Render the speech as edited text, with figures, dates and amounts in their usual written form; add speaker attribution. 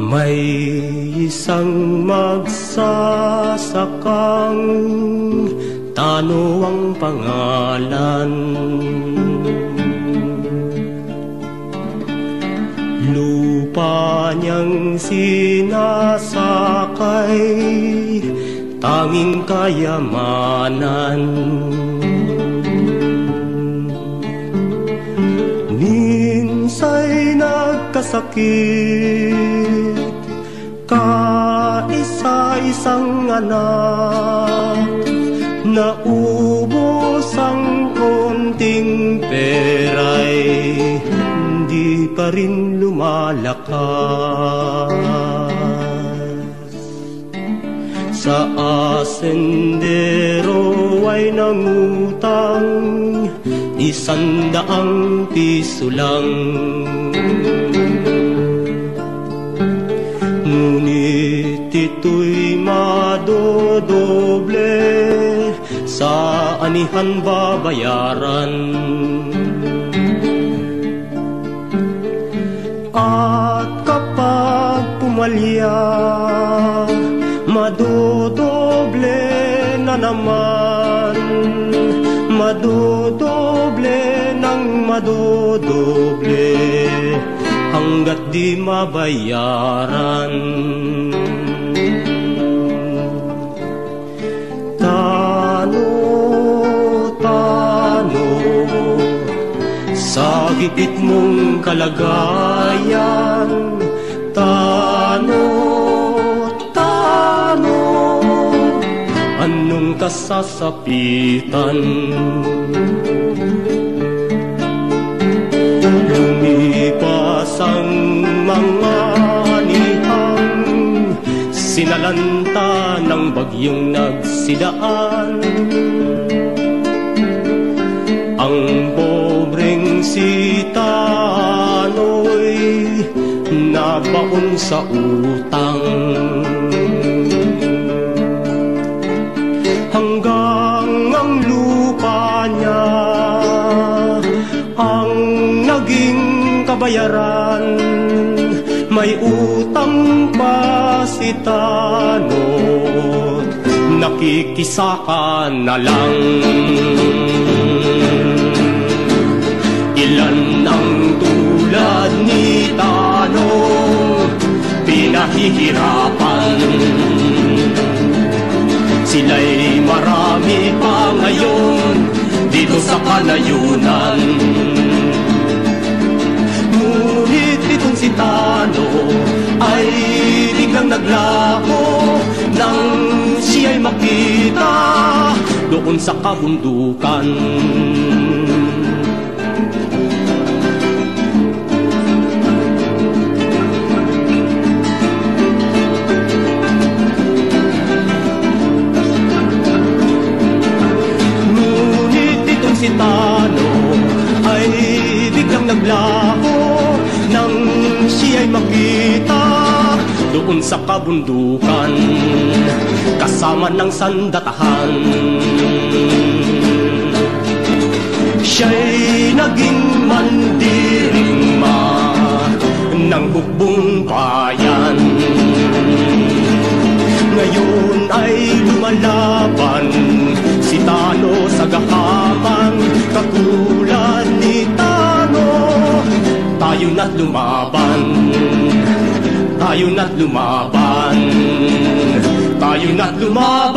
Speaker 1: May isang magsasakang Tano ang pangalan. Lupa niyang sinasakay, tanging kayamanan. Minsa'y nagkasakit, kaisa-isang anak, naubos ang konting peray, hindi pa rin lumalakas. Sa asendero ay nangutang 100 piso lang. Ngunit ito'y madodoble, sa anihan babayaran. At kapag pumalya, madodoble na naman, madodoble ng madodoble, hanggat di mabayaran. Tano, tano, sa gipit mong kalagayan. Tano, tano, anong kasasapitan? Lumipas ang mga anihang, sinalanta ng bagyong nagsidaan. Ang pobreng si Tano'y nabaon sa utang, hanggang ang lupa niya ang naging kabayaran. May utang pa si Tano, nakikisaka na lang. Ilan ang tulad ni Tano, pinahihirapan. Sila'y marami pa ngayon dito sa kanayunan. Ngunit itong si Tano ay biglang naglaho nang siya'y makita doon sa kabundukan. Si Tano ay biglang naglaho nang siya'y makita doon sa kabundukan, kasama ng sandatahan. Siya'y naging mandirigma ng bukbong bayan. Ngayon ay lumalaban si Tano sa gahaman, katulad ni Tano. Tayo na't lumaban, tayo na't lumaban, tayo na't lumaban.